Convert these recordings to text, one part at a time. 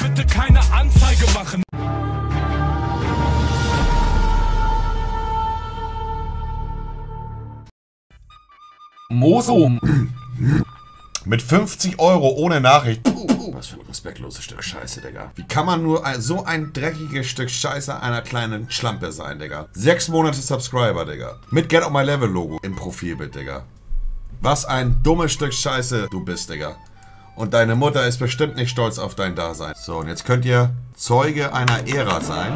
bitte keine Anzeige machen. Moso mit 50 Euro ohne Nachricht. Was für ein respektloses Stück Scheiße, Digga. Wie kann man nur so ein dreckiges Stück Scheiße einer kleinen Schlampe sein, Digga? 6 Monate Subscriber, Digga. Mit Get on My Level Logo im Profilbild, Digga. Was ein dummes Stück Scheiße du bist, Digga. Und deine Mutter ist bestimmt nicht stolz auf dein Dasein. So, und jetzt könnt ihr Zeuge einer Ära sein.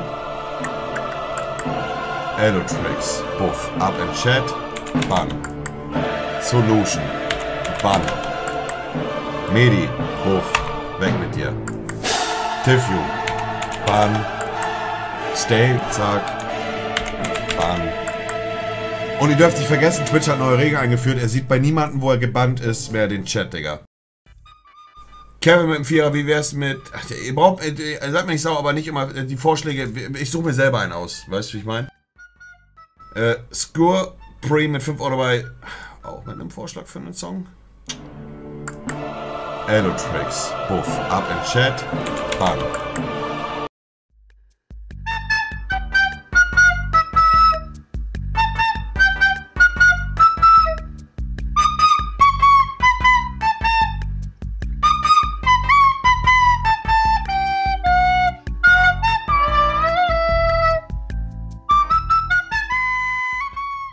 Elotrix. Buff. Up in Chat. Bann. Solution. Bann. Medi. Buff. Weg mit dir. Tifju. Bann. Stay. Zack. Bann. Und ihr dürft nicht vergessen, Twitch hat neue Regeln eingeführt. Er sieht bei niemandem, wo er gebannt ist, mehr den Chat, Digga. Kevin mit dem Vierer, wie wär's mit... Ach, ihr braucht... Seid mir nicht sauer, aber nicht immer die Vorschläge... Ich suche mir selber einen aus. Weißt du, wie ich meine? Skur Pre mit 5 Euro dabei. Auch mit einem Vorschlag für einen Song. Elotrix. Buff. Up in Chat. Bann.